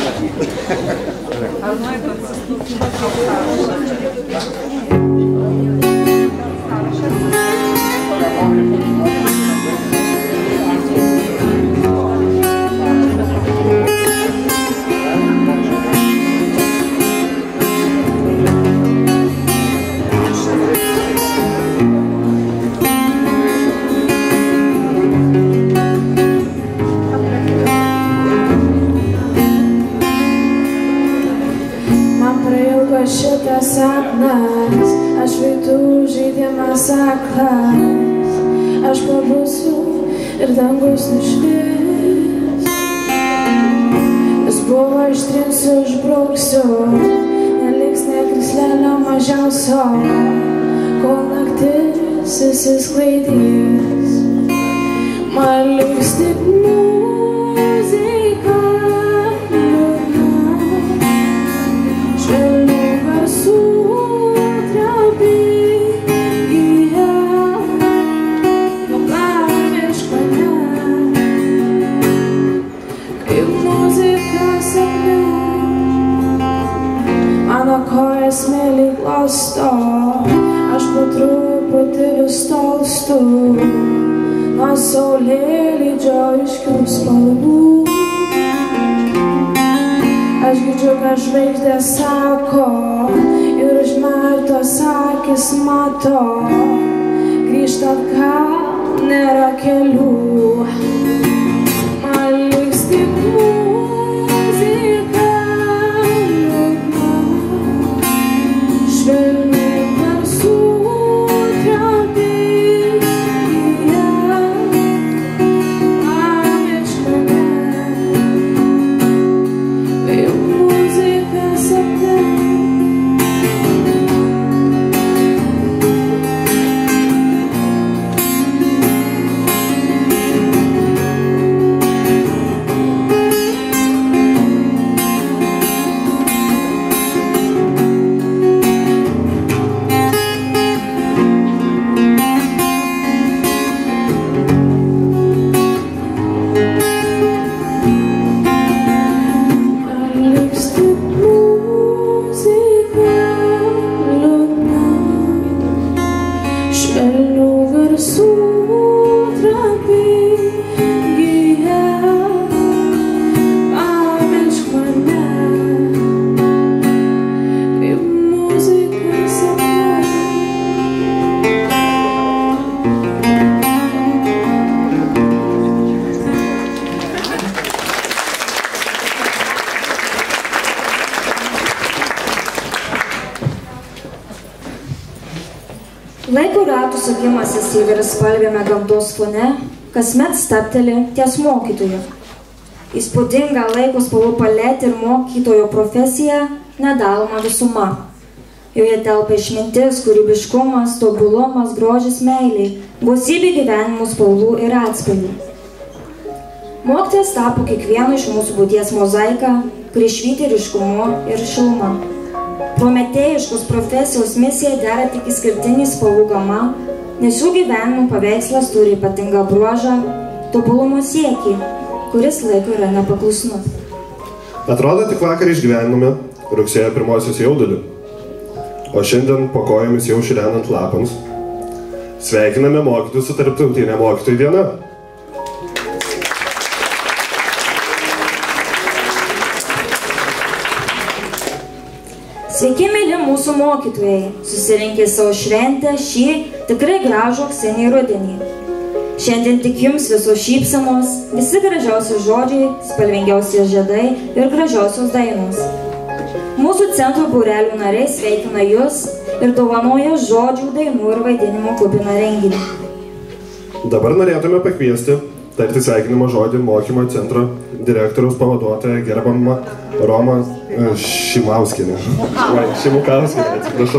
Ar nuėjai šitas sapnas, aš veitų žaidimas aklas, aš pabusiu ir dangus nušvis. Jis buvo ištrinsiu, išbrauksiu, neliks nė krislelio mažiausio, kol naktis įsisklaidys. Man liks tik muzika liūdna, švelnių garsų traupyje, pamiršk mane, kaip muzika sapne. Mano kojas mėly glosto, aš po truputį vis tolstu nuo saulėlydžio aiškių spalvų. Aš girdžiu, ką žvaigždės sako ir užmerktos akis mato, grįžt atgal nėra kelių. Man liks tik muzika liūdna, švelnių garsų Laiko ratų sukimasis įvairiaspalviame gamtos fone kasmet stabteli ties mokytoju. Įspūdinga laiko spalvų paletė ir mokytojo profesija nedaloma visuma. Joje telpa išmintis, kūrybiškumas, tobulumas, grožis, meilė, gausybė gyvenimų spalvų ir atspalvių. Mokytojas tapo kiekvieno iš mūsų būties mozaika, kuri švyti ryškumu ir šiluma. Prometėjiškos profesijos misija dera tik išskirtinį spalvų gama, nes jų gyvenimų paveikslas turi ypatingą bruožą, tobulumo siekį, kuris laiko yra nepaklusnus. Atrodo, tik vakar išgyvenome rugsėjo 1 jaudulį, o šiandien po kojomis jau širenant lapams. Sveikiname mokytojus su Tarptautinė mokytojų diena. Sveiki, mėly mūsų mokytojai, susirinkę savo šventę šį tikrai gražų auksinį rudenį. Šiandien tik jums visos šypsenos, visi gražiausi žodžiai, spalvingiausi žiedai ir gražiausios dainos. Mūsų centro būrelių nariai sveikina jūs ir dovanoja žodžių, dainų ir vaidinimo kupiną renginį. Dabar norėtume pakviesti tarti sveikinimo žodį mokymo centro direktoriaus pavaduotoją gerbiamą Romą Šimauskienę. Šimukauskienę, atsiprašau.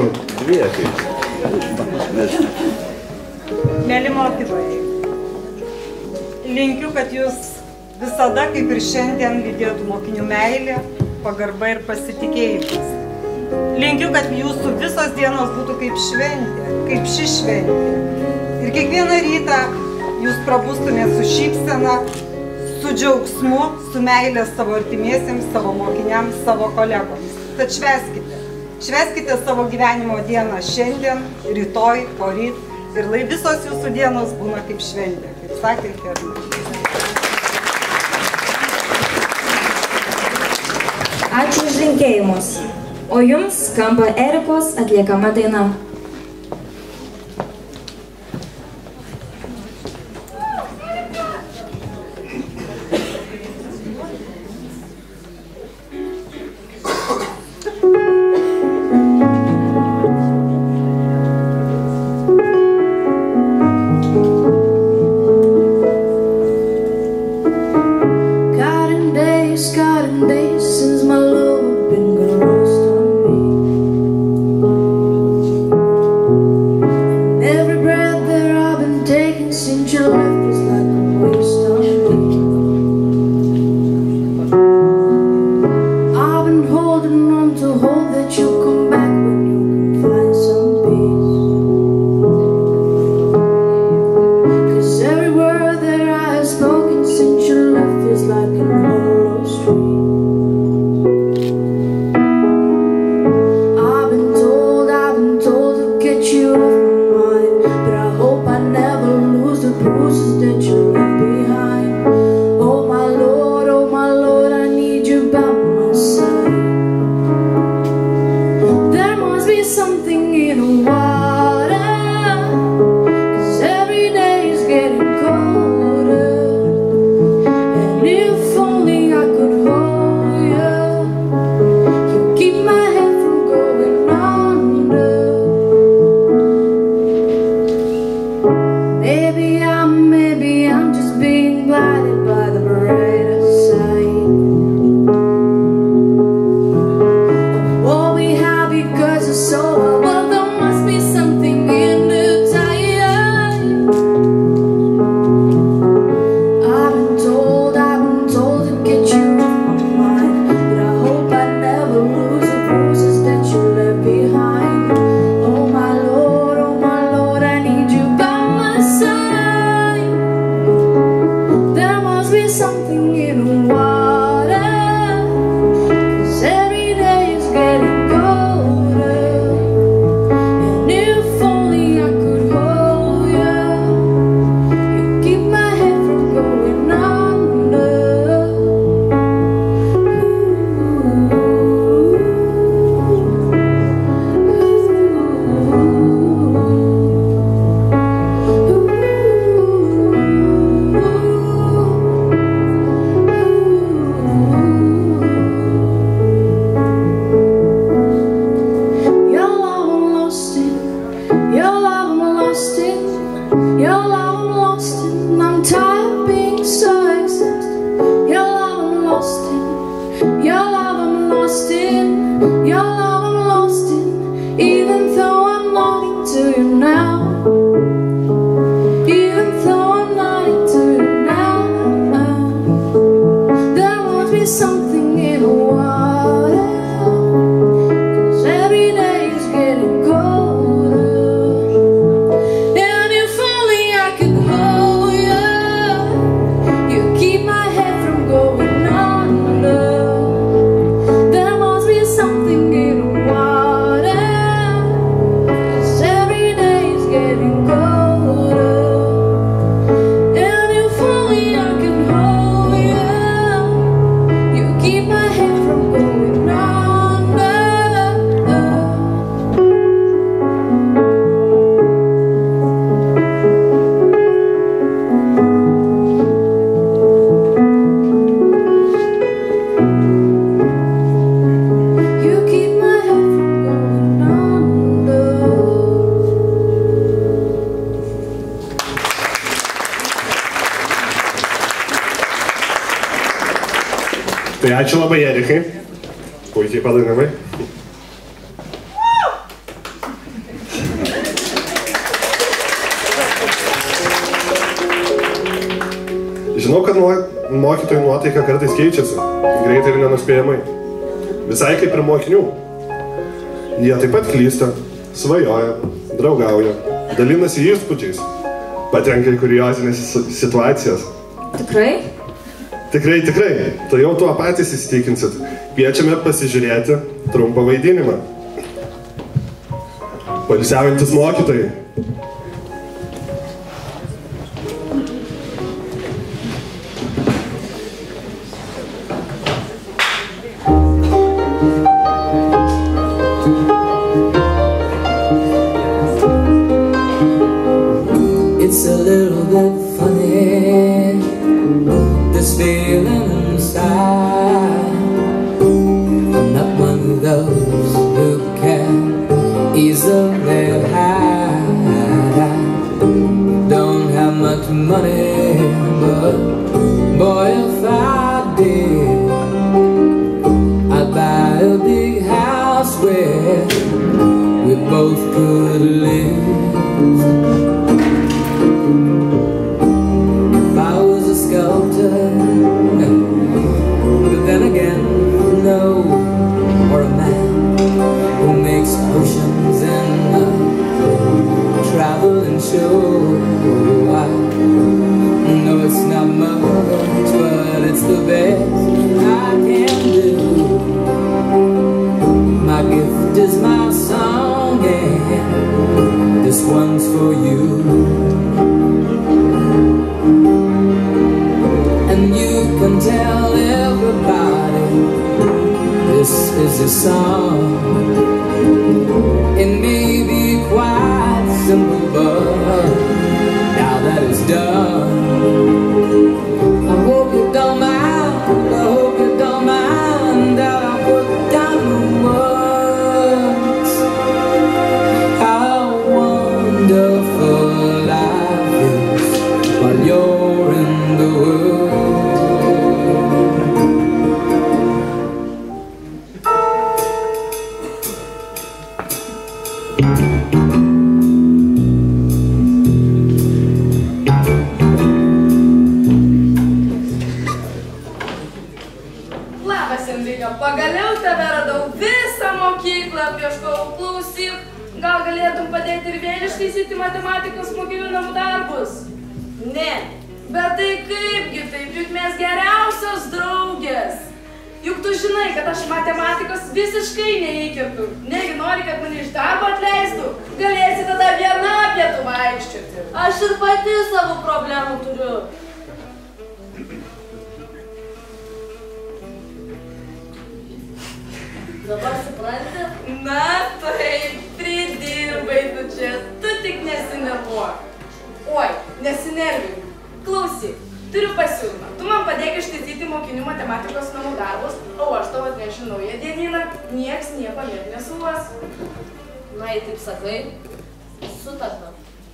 Mėly mokytojai, linkiu, kad jūs visada, kaip ir šiandien, lydėtų mokinių meilė, pagarba ir pasitikėjimas. Linkiu, kad jūsų visos dienos būtų kaip šventė, kaip ši šventė. Ir kiekvieną rytą jūs prabustumėt su šypsena, su džiaugsmu, su meilė savo artimiesiems, savo mokiniams, savo kolegoms. Tad švęskite. Švęskite savo gyvenimo dieną šiandien, rytoj, poryt ir lai visos jūsų dienos būna kaip šventė, kaip sakė Herna. Ačiū už linkėjimus. O jums skamba Erikos atliekama daina. Since my love been gonna roast on me. Tai ačiū labai, Erikai. Puikiai padainavai. Žinau, kad mokytojų nuotaika kartais keičiasi, greitai ir nenuspėjamai. Visai kaip ir mokinių. Jie taip pat klysta, svajoja, draugauja, dalinasi įspūdžiais, patenka į kuriozinės situacijas. Tikrai? Tikrai, tu jau tuo patys įsitikinsit. Kviečiame pasižiūrėti trumpą vaidinimą. Poilsiaujantis mokytojai. It's a little bit funny, this feeling inside. I'm not one of those who can easily hide. I don't have much money, but boy, if I did, I'd buy a big house where we both could live. But then again, no, or a man who makes oceans and travel and show. I know it's not much, but it's the best I can do. My gift is my song, and this one's for you. You can tell everybody this is a song. It may be quite simple, but now that it's done, I hope you don't mind, I hope you don't mind that I put down the words. How wonderful life is while you're in the world. Pagaliau tave radau, visą mokyklą apieškau, klausyk, gal galėtum padėti ir vėl ištaisyti matematikos mokinių namų darbus? Ne, bet tai kaipgi taip, juk mes geriausios draugės. Juk tu žinai, kad aš matematikos visiškai neįkertu. Negi nori, kad mane iš darbo atleistų, galėsi tada viena pietų vaikščioti. Aš ir pati savo problemų turiu. Dabar supranti? Na taip, pridirbai tu čia, tu tik nesinervuok. Oi, nesinervink. Klausyk, turiu pasiūlymą. Tu man padėk ištaisyti mokinių matematikos namų darbus, o aš tau atnešiu naują dienyną, nieks nieko net nesulas. Na, jei taip sakai, sutarta.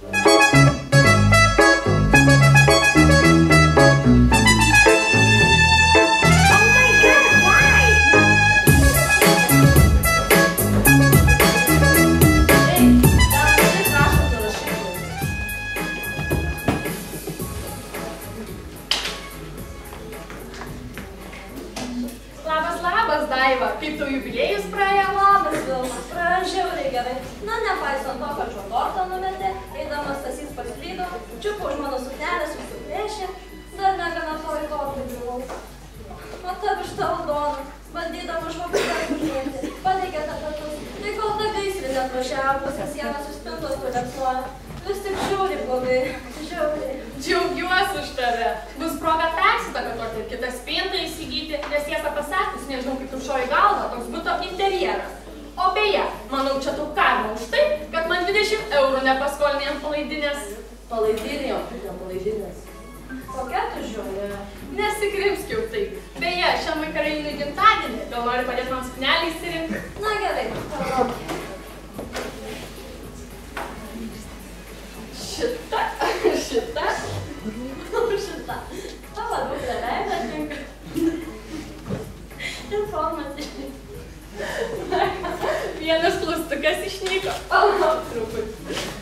Kaip tau jubiliejus praėjo? Labas, Vilma. Praėjo žiauriai gerai. Na, nepaisant to, kad šio tortą numetė, eidamas Stasys pasklydo, čiupo už mano suknelės, susiplėšė, dar negana to į tortą griuvau. O ta višta raudona, bandydama žmogus užmėti, pateikė tapetus, tai kol ta gaisrinė atvažiavo, pusę sienos iš spintos tuliapsuoja. Vis tik žiauriai blogai, žiauriai. Džiaugiuosi už tave. Bus proga persitakotuoti ir kitą spintą įsigyti, nes tiesą pasakius, nežinau, kaip tu šoji galvą, toks buto interjeras. O beje, manau, čia tau karma už tai, kad man 20 eurų nepaskolinė ant palaidinės. Palaidinė, o kaip ne palaidinės? Kokia tu žiūrė? Nesikrimskiau taip. Beje, šiam vakarėjinį gimtadienį, gal nori padėti man suknelį įsirinkti? Na gerai, palauk. Šita. Ta labiau prie veidą tinka. Informacija. Vienas klaustukas išnyko. Palauk truputį.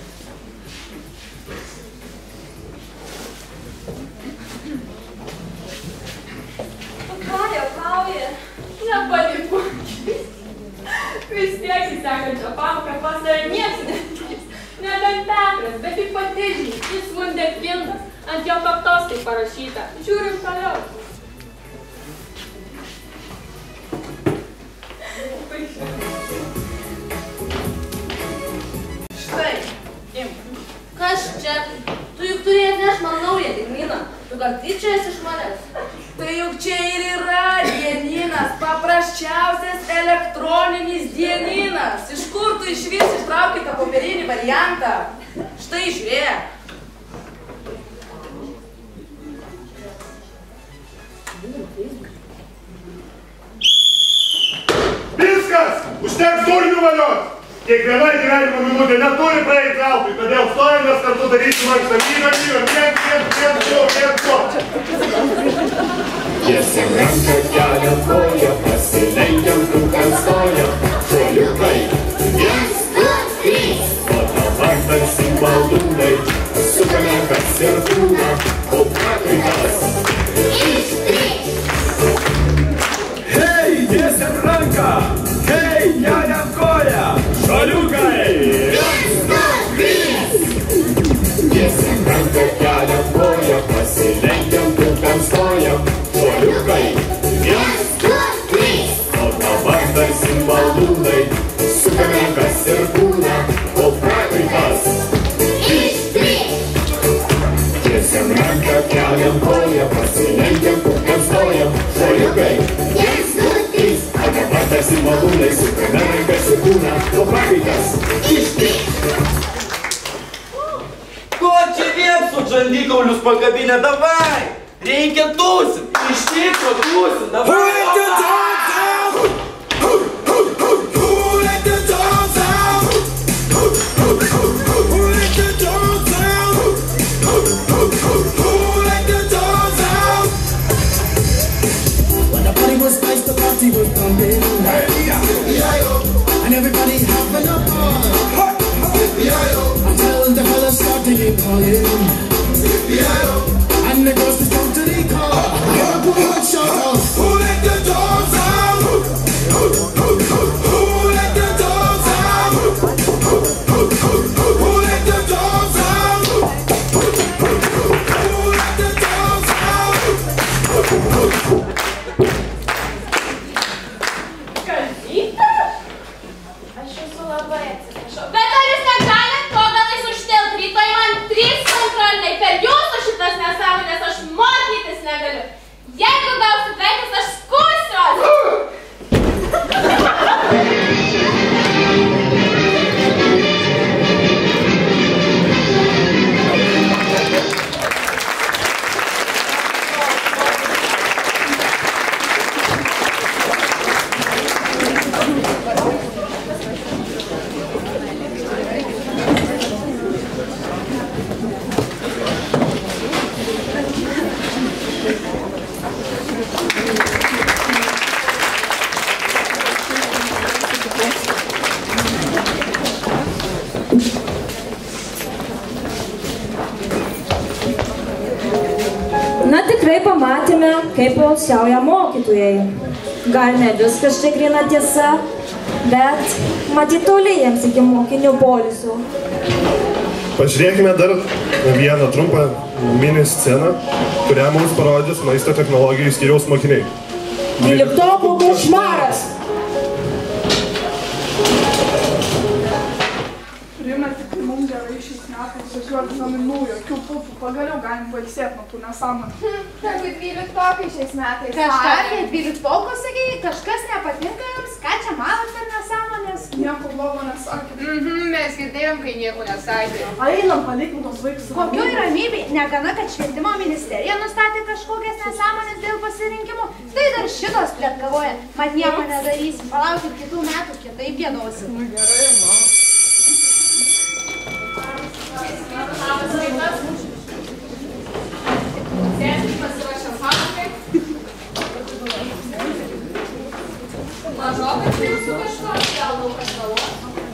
Tu ką juokauji? Nepanikuokit. Vis tiek į sekančią pamoką pas tave nieks neateis. Nebent Petras, bet tik pati žinai, jis wunderkindas. Ant jo kaktos tai parašyta. Žiūrim toliau. Štai, imk. Kas čia? Tu juk turėjai atnešti man naują dienyną. Tu gal tyčias iš manęs? Tai juk čia ir yra dienynas, paprasčiausias elektroninis dienynas. Iš kur tu išvis ištrauki tą popierinį variantą? Štai žiūrėk. Viskas! Užteks durnių valios! Kiekviena gyvenimo minutė neturi praeiti veltui, todėl stojamės kartu daryti mankštą. Tiesiam ranką keliam koją, pasilenkiam trūkant stojam. Šuoliukai, 1, 2, 3. O dabar tarsi malūnai, sukame kas ir kūną, o prakaitas. Hei, tiesiam ranką! Hei, keliam koją! Šuoliukai! 1, 2, 3. Tiesiam ranką keliam koją, pasilenkiam trūkant stojam. Šuoliukai, 1, 2, 3. O dabar tarsi malūnai, sukame kas ir kūną, o prakaitas. Tiesiam ranką keliam koją, pasilenkiam trūkant stojam. Šuoliukai, 1, 2, 3. O dabar tarsi malūnai, sukame kas ir kūną, o prakaitas. Ko čia viepsų žandikaulius pakabinę, davai! Reikia tūsit! Iš tikro tūsit, davai! When the party was nice, the party was pumping. And everybody having a ball. Until the fellas started calling. And the girls just come to the call. Everyone shout out, who let the dogs out? Who let the dogs out? Who let the dogs out? Who let the dogs out? Kalbyta? Aš esu labai atsiprašau. Bet ar jūs negalit po galais užtilti? Rytoj man 3 kontroliniai. Per jūsų šitas nesąmonės aš mokytis negaliu. Jeigu gausit vaikus, aš skųsiuos. Na tikrai pamatėme, kaip poilsiauja mokytojai. Gal ne viskas čia gryna tiesa, bet matyt toli jiems iki mokinių poilsių. Pažiūrėkime dar vieną trumpą mini sceną, kurią mums parodys maisto technologijų skyriaus mokiniai. 12 košmaras. Rima, tikrai mums gerai šiais metais važiuoti naminų, jokių pupų, pagaliau galim pailsėti nuo tų nesąmonų. Tegu 12-okai šiais metais. Kažką apie 12-okų sakei, kažkas nepatinka jums, ką čia manot per nesąmonės? Nieko blogo nesakė. Mes girdėjom, kai nieko nesakė. Einam, palikim tos vaikus. Kokioj ramybei, negana, kad švietimo ministerija nustatė kažkokias nesąmonės dėl pasirinkimų, tai dar šitos pletkavoja, mat nieko nedarysim, palaukit kitų metų, kitaip gėdosim. Nu gerai, nu. Labas rytas. Sėsim, pasiruošiam pamokai. Mažokai tai jūsų kažkoks, gal daug kažkalos.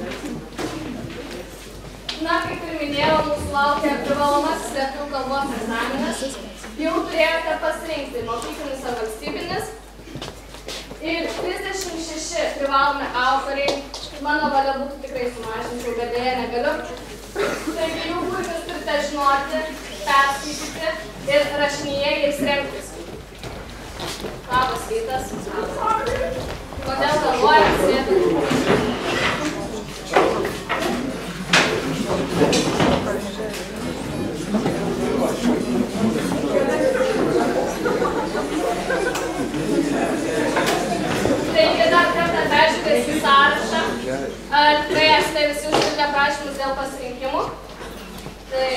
Na, kaip ir minėjau, mūsų laukia privalomasis lietuvių kalbos egzaminas. Jau turėjote pasirinkti mokyklinis ar valstybinis. Ir 36 privalomi autoriai. Mano valia būtų tikrai sumažinčiau, bet dėja negaliu. Taigi jų puikius turite žinoti, perskaityti ir rašinyje jais remtis. Labas rytas. Kodėl galvojat, sėdit? Ar tikrai esate visi užpildę prašymus dėl pasirinkimų? Tai...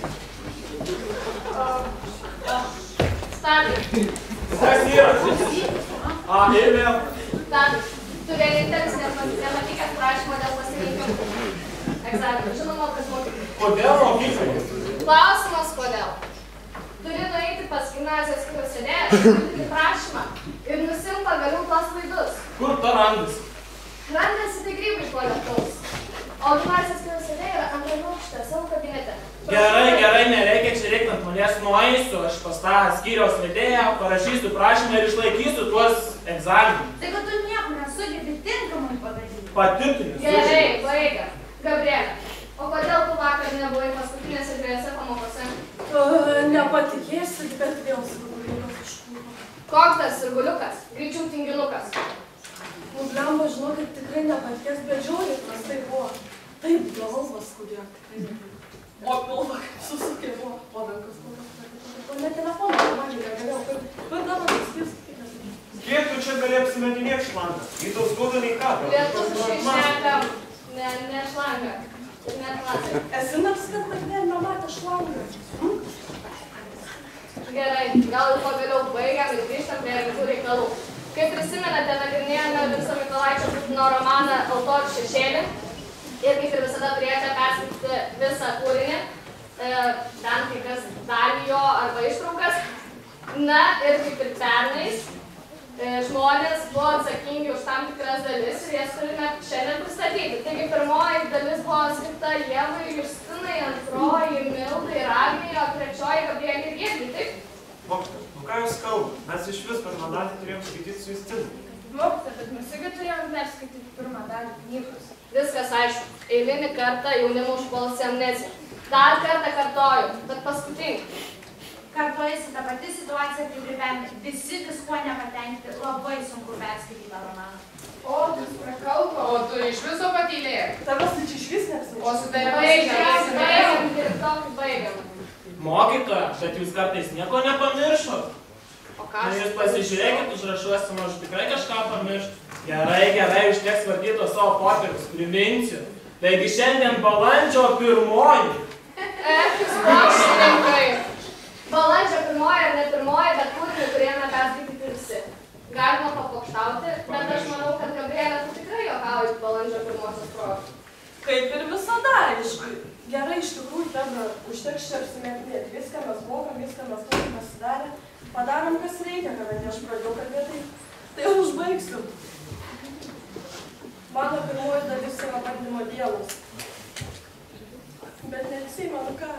Stadai. Kas yra? A, ir vėl. Stadai. Tu vienintelis nematykęs prašymą dėl pasirinkimų. Egzaminų. Žinoma, kas mokyklai. Kodėl mokyklai? Klausimas, kodėl? Turi nueiti pas gimnazijos kino sėdėją, pildyti prašymą ir nusimt pagaliau tuos laidus. Kur ta randasi? Randasi tai grybai po lietaus. O gimnazijos kino sėdėja yra antrame aukšte, savo kabinete. Gerai, nereikia čia reikti ant manęs nueisiu, aš pas tą skyriaus vedėją, parašysiu prašymą ir išlaikysiu tuos egzaminus. Tai kad tu nieko nesugebi tinkamai padaryti. Pati tu nesugebi. Gerai, baigia. Gabrielė, o kodėl tu vakar nebuvai paskutinėse dviejose pamokose? Nepatikėsit, bet vėl sirguliukas iškūro. Koks tas sirguliukas? Greičiau tinginukas. Blemba, žinokit, tikrai nepatikės, bet žiūrėt, prastai buvo. Taip, galvas skudėjo, tikrai nebuvo. O pilva kaip susukė buvo, podankas kokios. Ne telefoną, man negalėjau, bet dabar paskirsti, kaip nesakyti. Kiek tu čia gali apsimetinėti šlangą? Į tau skauda nei ką? Lietuviškai šnekam, ne šlangą. Ne klasė. Esi nors kad nematė šlangą. Gerai, gal ir pagaliau baigiam ir grįžtam prie rimtų reikalų. Kaip prisimenate, nagrinėjome Vinco Mykolaičio Putino romaną Altorių šešėlį ir kaip ir visada turėjote perskaityti visą kūrinį, bent kai kas dalį jo arba ištraukas. Na ir kaip ir pernais, žmonės buvo atsakingi už tam tikras dalis ir jas turime šiandien pristatyti. Taigi pirmoji dalis buvo skirta Ievai, Justinai, antroji Mildai ir Agnei, o trečioji Gabrielei ir Giedriui, taip? Mokytoja, ką jūs kalbate? Mes iš vis pirmą dalį turėjom skaityti su Justinai. Mokytoja, bet mes irgi turėjom perskaityti pirmą dalį knygos. Viskas aišku. Eilinį kartą jaunimą užpuolusi amnezija. Dar kartą kartoju, bet paskutinį. Kartuojasi ta pati situacija kaip ir pernai. Visi viskuo nepatenkinti, labai sunku perskaityti tą romaną. O, tu prakalba. O, tu iš viso patylėjai. Tavas tai čia iš vis neapsai. O su tai Baigiam ir tokį baigiam. Mokytoja, bet jūs kartais nieko nepamiršot. O ką? Tai jūs pasižiūrėkit, užrašuosim, aš tikrai kažką pamiršt. Gerai, užteks vartyti to savo popierius, priminsiu. Taigi šiandien balandžio 1. Jūs mokslininkai. Balandžio 1 ar ne 1, bet kūrinį turėjome perskaityti visi. Galima papokštauti, bet aš manau, kad Gabrielė tu tikrai juokauji balandžio 1 proga. Kaip ir visada, aišku. Gerai, iš tikrųjų, tada užteks čia apsimetinėti. Viską mes mokam, viską mes turim pasidarę. Padarom, kas reikia, kadangi aš pradėjau kalbėti. Tai jau užbaigsiu. Mano pirmoji dalis yra bandymo dienos. Bet neatsimenu ką.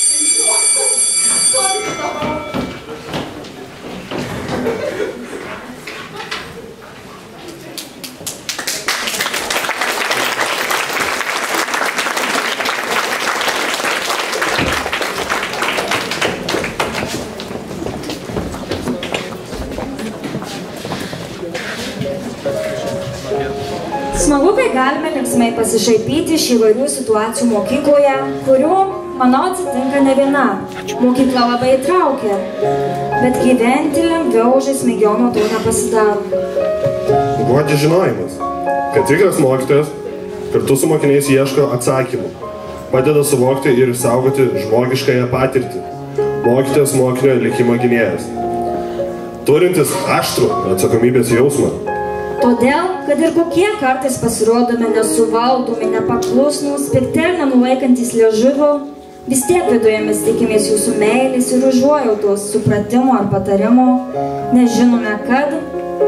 Smagu, kai galime linksmai pasišaipyti iš įvairių situacijų mokykloje, kurių, manau, atsitinka ne viena. Mokykla labai įtraukia, bet gyventi lengviau žaismingiau nuo to nepasidaro. Guodžia žinojimas, kad tikras mokytojas kartu su mokiniais ieško atsakymų, padeda suvokti ir išsaugoti žmogiškąją patirtį. Mokytojas mokinio likimo gynėjas, turintis aštrų atsakomybės jausmą. Todėl, kad ir kokie kartais pasirodome nesuvaldomi, nepaklusnūs, pikti ir nenulaikantis liežuvio, vis tiek viduje mes tikimės jūsų meilės ir užuojautos, supratimo ar patarimo, nes žinome, kad...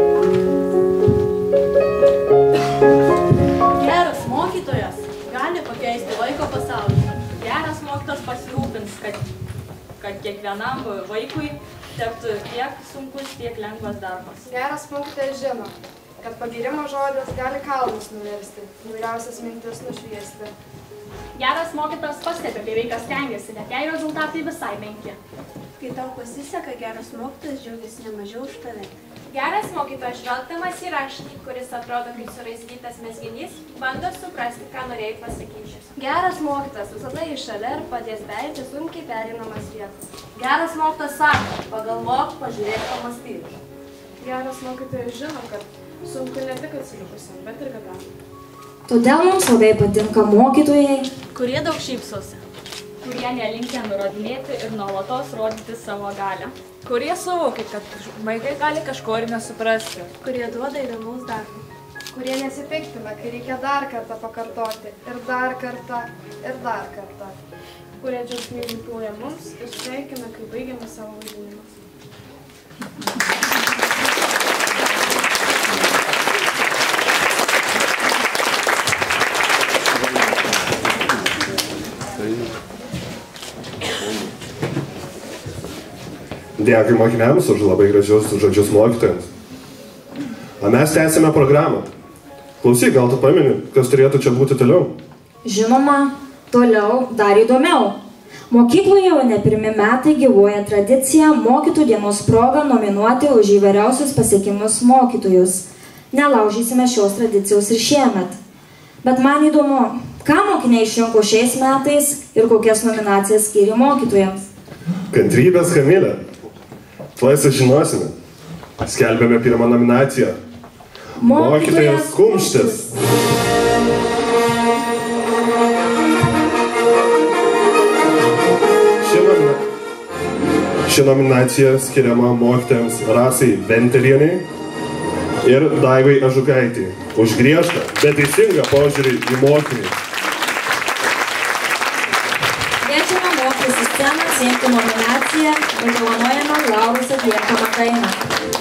Geras mokytojas gali pakeisti vaiko pasaulį. Geras mokytojas pasirūpins, kad kiekvienam vaikui tektų tiek sunkus, tiek lengvas darbas. Geras mokytojas žino, kad pagyrimo žodis gali kalnus nuversti, įvairiausias mintis nušviesti. Geras mokytojas pastebi, kai vaikas stengiasi, net jei rezultatai visai menki. Kai tau pasiseka, geras mokytojas džiaugiasi nemažiau už tave. Geras mokytojas žvelgdamas į rašinį, kuris atrodo kaip suraizgytas mezginys, bando suprasti, ką norėjai pasakyti. Geras mokytojas visada iš šalia ir padės perėti sunkiai perinamas vietas. Geras mokytojas sako, pagalvok, pažiūrėk, pamąstyk. Geras mokytojas žino, kad sunku ne tik atsilikusiam, bet ir gabiam. Todėl mums labai patinka mokytojai, kurie daug šypsosi, kurie nelinkę nurodinėti ir nuolatos rodyti savo galią, kurie suvokia, kad vaikai gali kažko ir nesuprasti, kurie duoda įdomaus darbo, kurie nesipiktina, kai reikia dar kartą pakartoti ir dar kartą ir dar kartą, kurie džiaugsmingai ploja mums ir sveikina, kai baigiame savo vaidinimus. Dėkui mokiniams už labai gražius žodžius mokytojams. O mes tęsime programą. Klausyk, gal tu pameni, kas turėtų čia būti toliau? Žinoma, toliau dar įdomiau. Mokykloje jau ne pirmi metai gyvuoja tradicija mokytojų dienos proga nominuoti už įvairiausius pasiekimus mokytojus. Nelaužysime šios tradicijos ir šiemet. Bet man įdomu, ką mokiniai išrinko šiais metais ir kokias nominacijas skyrė mokytojams. Kantrybės, Kamilė. Tuoj sužinosime. Skelbėme pirmą nominaciją. Mokytojas Kumštis. Ši nominacija skiriama mokytojams Rasai Ventelienei ir Daivai Ažukaitei už griežtą, bet teisingą požiūrį į mokinį. Kviečiame mokytis į sceną siekti nominaciją ir dovanojame Lauros atliekamą dainą.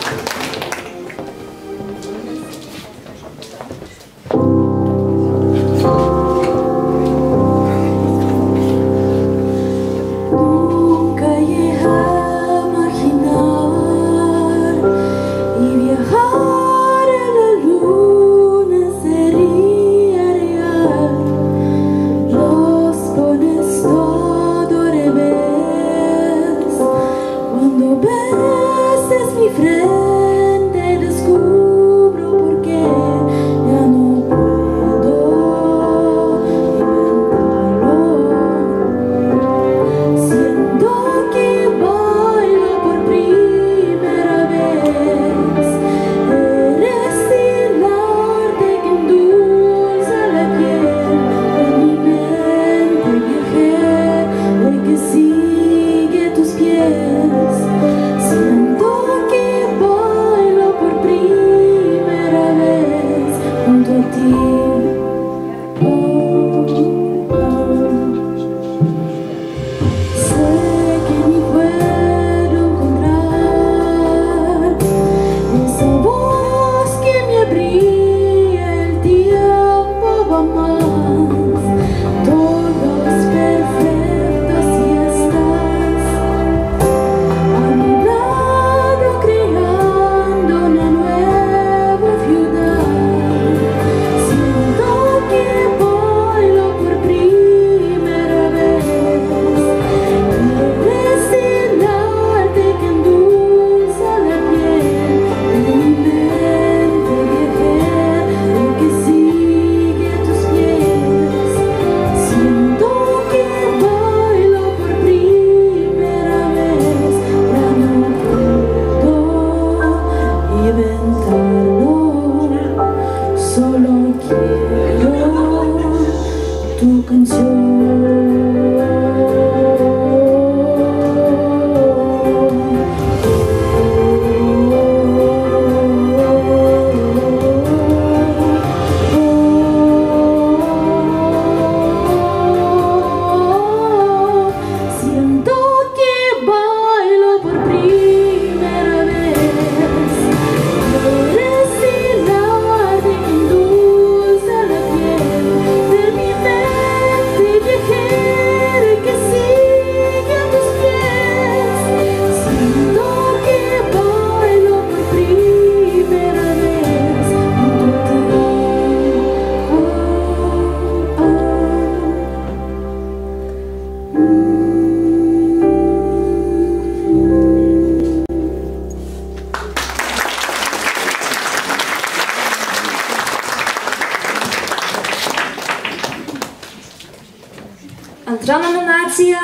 Antra nominacija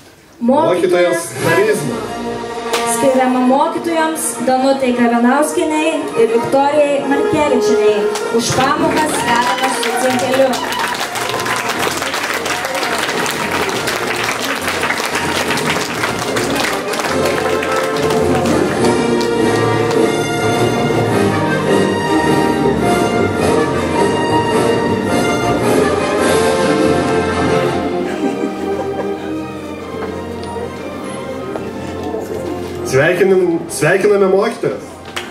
– mokytojas charizma. Skiriama mokytojams Danutei Kavenauskienei ir Viktorijai Markevičienei už pamokas vedamos cinkeliu. Sveikiname mokytojas.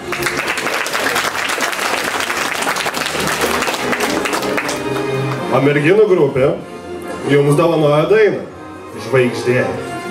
O merginų grupė jums dovanoja dainą Žvaigždė.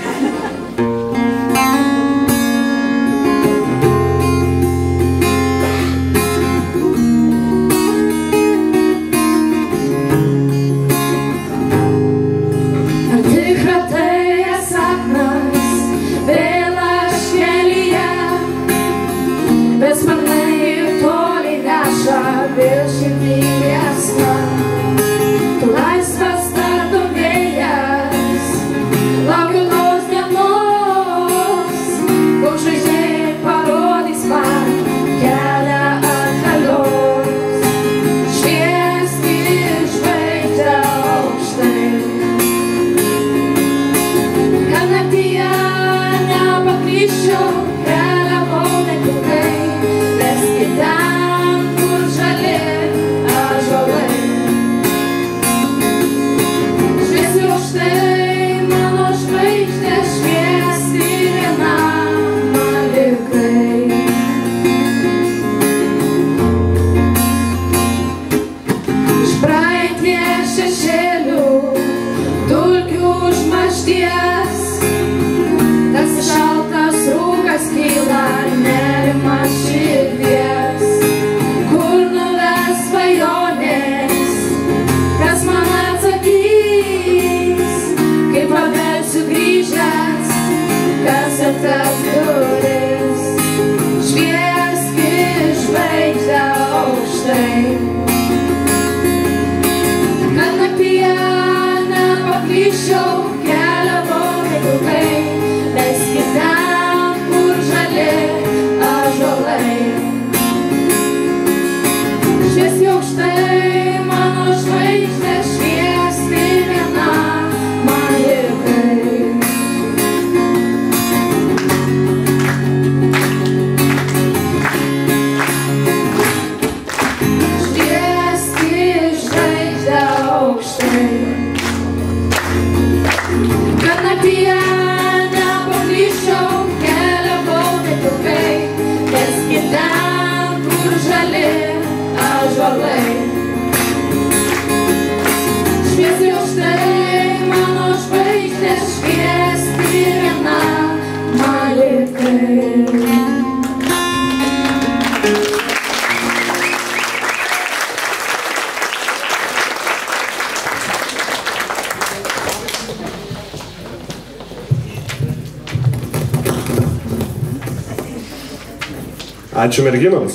Ačiū merginoms.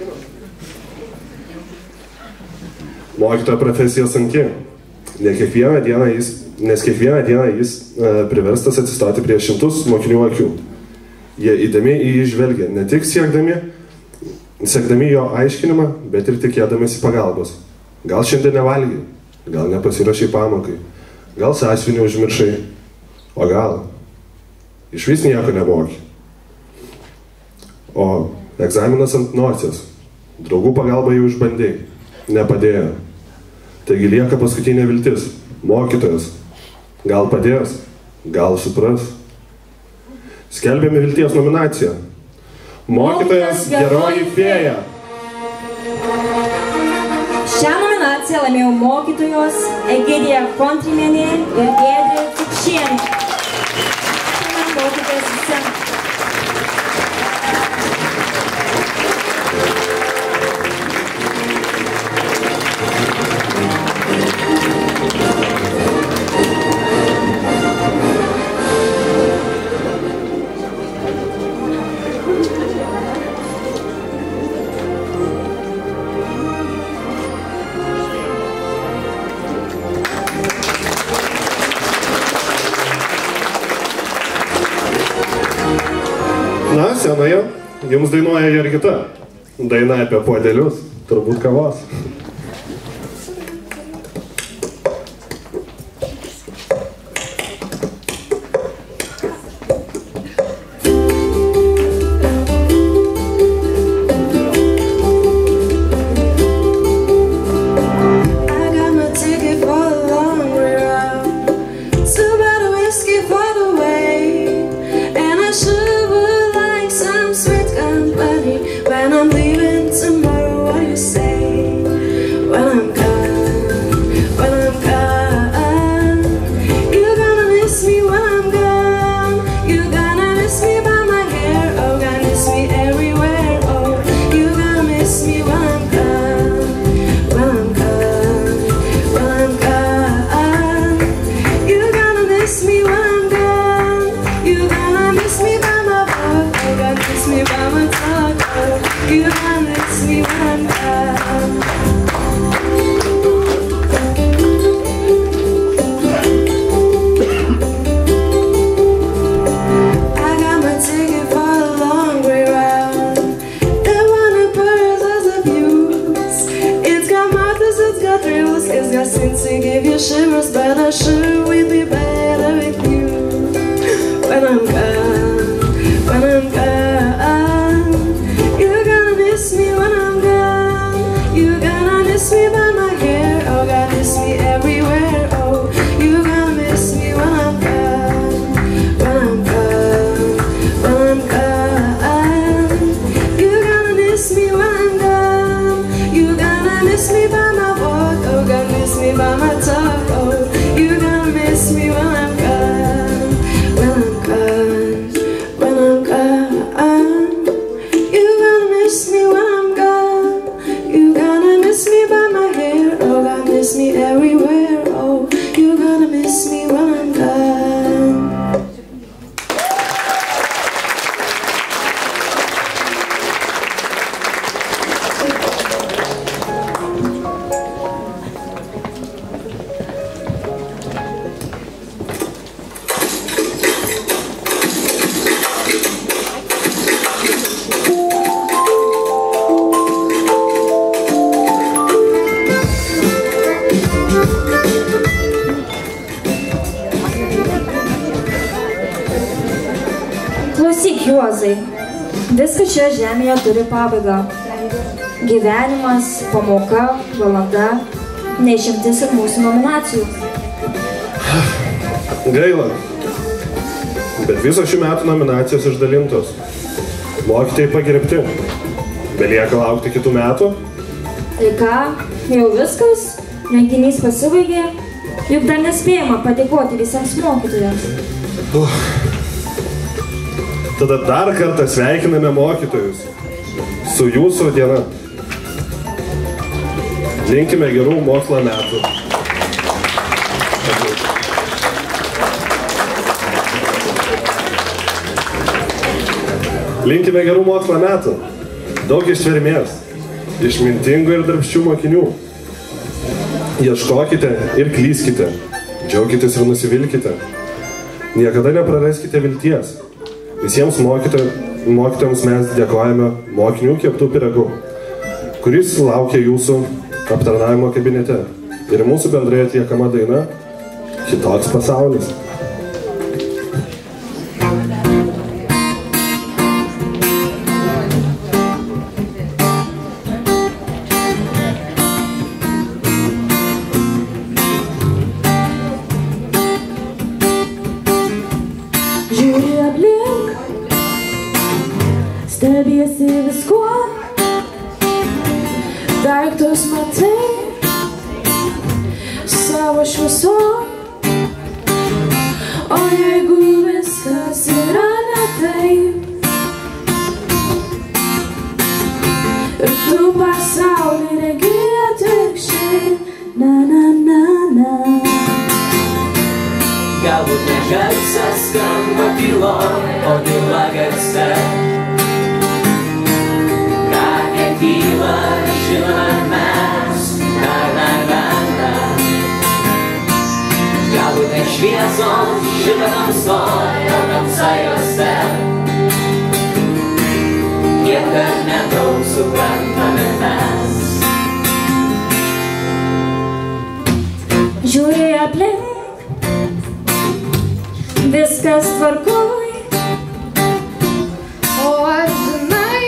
Mokytojo profesija sunki, nes kiekvieną dieną jis priverstas atsistoti prie šimtus mokinių akių. Jie įdėmiai į jį žvelgia, ne tik siekdami jo aiškinimą, bet ir tikėdamėsi pagalbos. Gal šiandien nevalgiai, gal nepasirašai pamokai, gal sąsiuvinį užmiršai, o gal išvis nieko nemoki. O egzaminas ant nosies, draugų pagalba jau išbandėjai, nepadėjo. Taigi lieka paskutinė viltis, mokytojas. Gal padės, gal supras. Skelbėme vilties nominaciją. Mokytojas geroji fėja. Šią nominaciją laimėjo mokytojos Egidija Kontrimienė ir Giedrė Fikšienė. Mokytojas visiems. Na, scenoje jums dainuoja Jurgita. Daina apie puodelius, turbūt kavos. when I'm gone, when I'm gone. You're gonna miss me when I'm gone. You're gonna miss me by my hair. Oh, gonna miss me everywhere. Oh, you're gonna miss me when I'm gone, when I'm gone, when I'm gone. You're gonna miss me when I'm gone. You're gonna miss me by my walk. Oh, gonna miss me by my talk. Oh, you're gonna miss me when I'm gone. I got my ticket for the long way round. They wanna put us as a views. It's got mothers, it's got thrills, it's got sins to give you shivers, but I'm sure we'd be better with you. When I'm gone, when I'm gone. You're gonna miss me when I'm gone. You're gonna miss me by my hair. Oh, God, miss me everywhere. Oh, you're gonna miss me when I'm gone, when I'm gone, when I'm gone. You're gonna miss me when I'm gone. You're gonna miss me by my walk. Oh, God, miss me by my talk. Oh, you're gonna miss me when I'm gone, when I'm gone, when I'm gone. You're gonna miss me when I'm gone. You're gonna miss me by my hair. Oh, God, miss me everywhere. Oh, you're gonna miss me when I'm gone. Klausyk, Juozai, viskas šioje žemėje turi pabaigą. Gyvenimas, pamoka, valanda, neišimtis ir mūsų nominacijų. Gaila, bet visos šių metų nominacijos išdalintos. Mokytojai pagerbti. Belieka laukti kitų metų. Tai ką, jau viskas, renginys pasibaigė, juk dar nespėjama padėkoti visiems mokytojams. Tada dar kartą sveikiname mokytojus su jūsų diena. Linkime gerų mokslo metų. Linkime gerų mokslo metų. Daug ištvermės, išmintingų ir darbščių mokinių. Ieškokite ir klyskite, džiaukitės ir nusivilkite. Niekada nepraraskite vilties. Visiems mokytojams mes dėkojame mokinių keptų pyragų, kuris laukia jūsų aptarnavimo kabinete. Ir mūsų bendrai atliekama daina Kitoks pasaulis. Žiūri aplink, stebiesi viskuo, daiktus matai savo šviesoj. O jeigu viskas yra ne taip ir tu pasaulį regi atvirkščiai, na na na na. Galbūt ne garsas skamba tyloj, o tyla garse. Ką netyla, žinome mes, na. Galbūt ne šviesos, žino tamsoj, o tamsa jose. Kiek dar nedaug suprantame mes. Žiūri aplink, viskas tvarkoj. O ar žinai,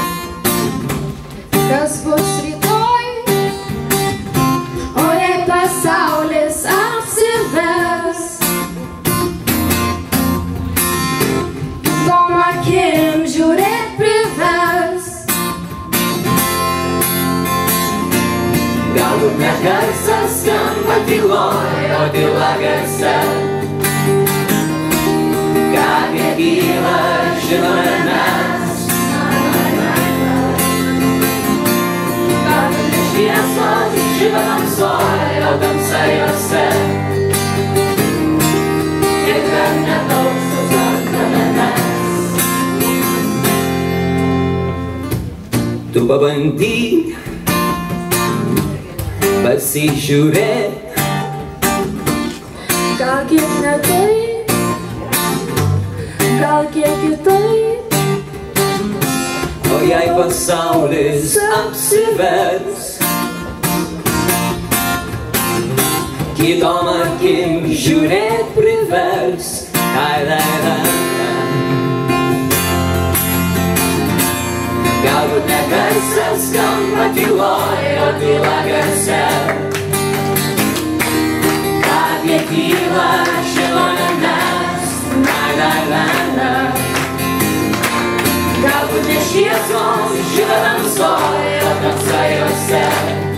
kas bus rytoj? O jei pasaulis apsivers, tom akim žiūrėt privers. Galbūt ne garsas skamba tyloj, o tyla garse. Ką apie tylą žinome mes. Galbūt ne šviesos žino tamsoj, o tamsa jose. Ir dar nedaug suprantame mes. Tu pabandyk pasižiūrėk. Gal kiek ne taip, gal kiek kitaip. O jei pasaulis apsivers, kitom akim žiūrėt privers. Galbūt ne garsas skamba tyloj, o tyla garse. Ką apie tylą žinome mes. Galbūt ne šviesos žino tamsoj, o tamsa jose.